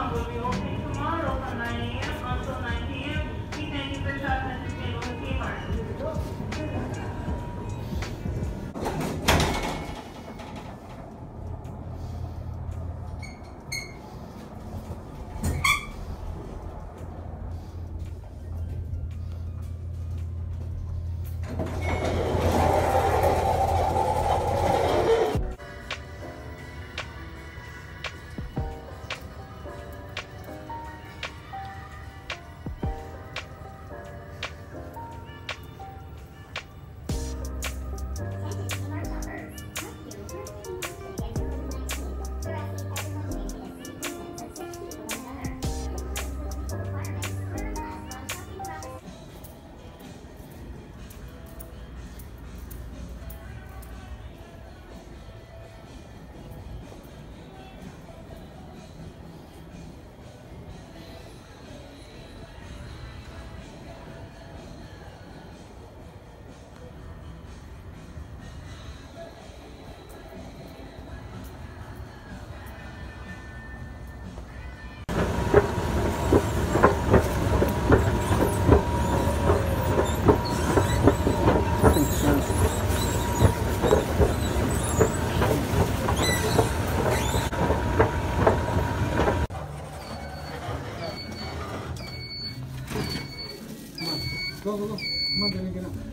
restaurant will be open tomorrow from 9 a.m. until 9 p.m. We thank you for shopping at the St. Louis Kmart. Go, go, go. Come on, Danny, get up.